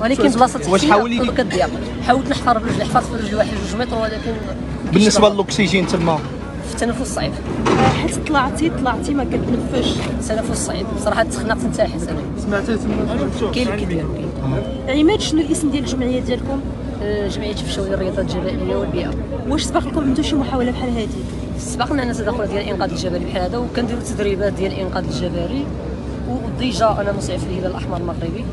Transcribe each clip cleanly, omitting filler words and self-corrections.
ولكن بلاصه حاولتي كتضيق. حاولت نحفر برجلي، حفرت برجلي 1 2 متر، ولكن بالنسبه للاكسجين تما في التنفس الصعيب. حيت طلعتي ما كتنفسش. التنفس الصعيب صراحه تخنقت نتاحس انا. سمعتي تما كاين اللي كيدير. عماد، شنو الاسم ديال الجمعيه ديالكم؟ جمعيه فشاوي للرياضات الجبليه والبيئه. واش سبق لكم عملتوا شي محاوله بحال هذه؟ سبق لنا تدخل ديال الانقاذ الجبلي بحال هذا، وكنديروا تدريبات ديال الانقاذ الجبلي، وديجا انا مسعف الهلال الاحمر المغربي.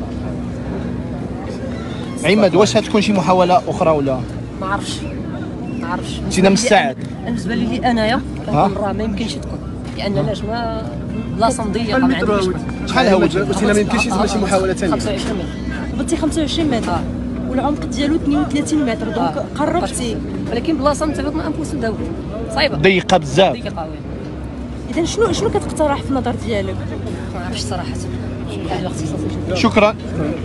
عماد، واش هتكون شي محاوله اخرى ولا ما عرفتش انت مستعد؟ بالنسبه لي انايا كنقول راه ما يمكنش تكون، لان علاش ما بلاصه مضيقه ما عنديش. شحال هو قلتي ما يمكنش يتم شي محاوله ثانيه؟ 25 متر. هبطتي 25 متر والعمق ديالو 32 متر، دونك قربتي. ولكن بلاصه متفق مع انفس نداوي صعيبه، ضيقه بزاف. ضيقه وي. اذا شنو كتقترح في النظر ديالك؟ ما عرفتش صراحه، اهل اختصاص. شكرا.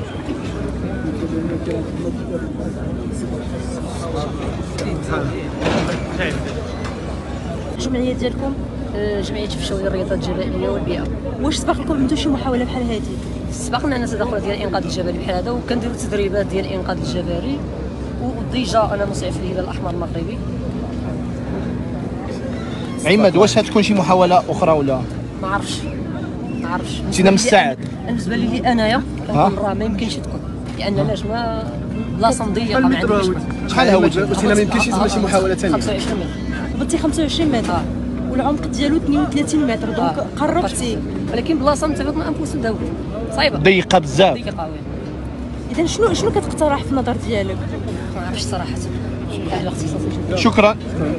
الجمعيه ديالكم؟ جمعيه فشاوي للرياضات الجبليه والبيئه. واش سبق لكم عملتوا شي محاوله بحال هذه؟ سبق لنا تدخل ديال الانقاذ الجبلي بحال هذا، وكنديروا تدريبات ديال الانقاذ الجبلي، وديجا انا مسعف الهلال الاحمر المغربي. عماد، واش هتكون شي محاوله اخرى ولا ما عرفتش انت مستعد؟ بالنسبه لي انايا كنقول راه ما يمكنش تكون، لان علاش ما بلاصه مضيقه ما عنديش. شحال هو قلتي ما يمكنش يتم شي محاوله ثانيه؟ 25 متر. هبطتي 25 متر والعمق ديالو 32 متر، دونك قربتي. ولكن بلاصه متفق مع انفس نداوي صعيبه، ضيقه بزاف. ضيقه وي. اذا شنو كتقترح في النظر ديالك؟ ما عرفتش صراحه، اهل اختصاص. شكرا.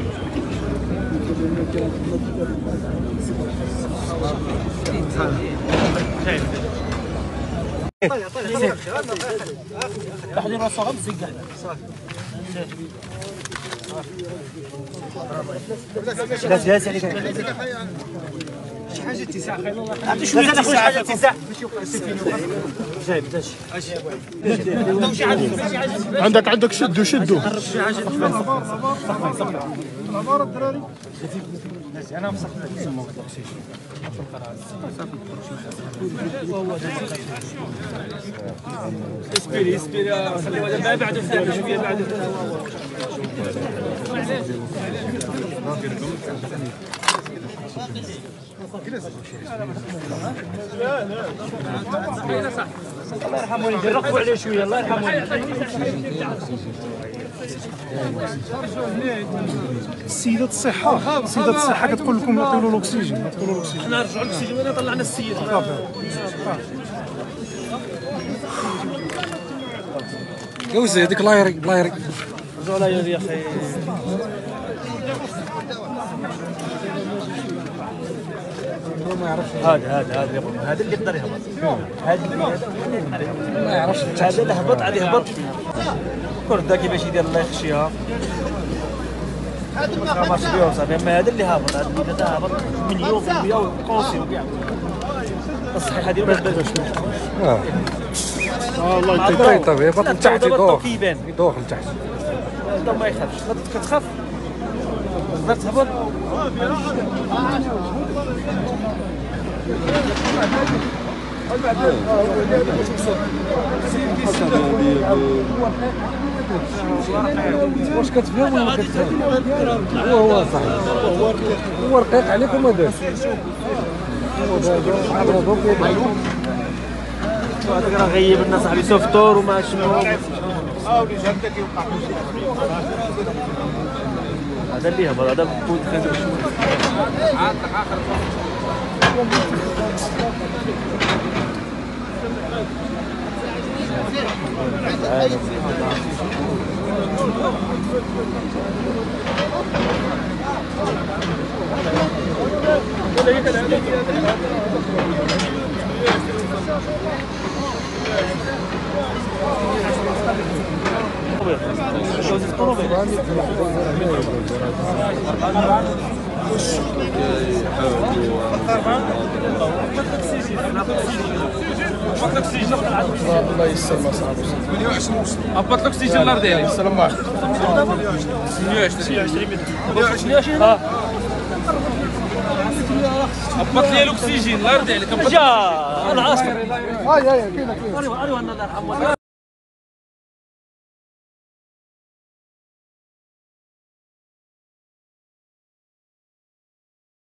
تحضير الصغام زيك لا جالس عليك شي حاجه اتساع عطي شويه ناخذ حاجه اتساع جايب عندك شدوا العباره الدراري انا مسخ تسمى اسبيري خليوها دابا بعد شويه بعد الله يرحمه والديه رقبوا عليه شويه الله يرحمه السيدات الصحه كتقول لكم نعطيو له الاكسجين حنا نرجعوا الاكسجين وين طلعنا السيد جوزي هذيك الله يريك رجعوا لها يا اخي ما يعرفش هذا اللي يقدر يهبط هذا ما يعرفش هذا اللي هبط عليه هبط كرده كيفاش يدير الله يخشيها هذا ما صبيو صافي اما هذا اللي هابط هذا اللي هابط مليون في المية وكونسي وكاع الصحيحه ديالو ما تقدرش الله يطيب يهبط من تحت يدوخ من تحت هذا ما يخافش كتخاف تقدر تهبط واش كتفهم ولا ما كتفهم؟ هو صحيح هو رقيق عليك وما دارش هذاك راه غيب لنا صاحبي سوفتور وما شنو هذا اللي هبط هذا بود خدم الله يسر ما صعب 28 هبط الاكسجين الارض ديالي السلام عليكم 28 هبط لي الاكسجين الارض ديالك انا عاسكر هاي كاينه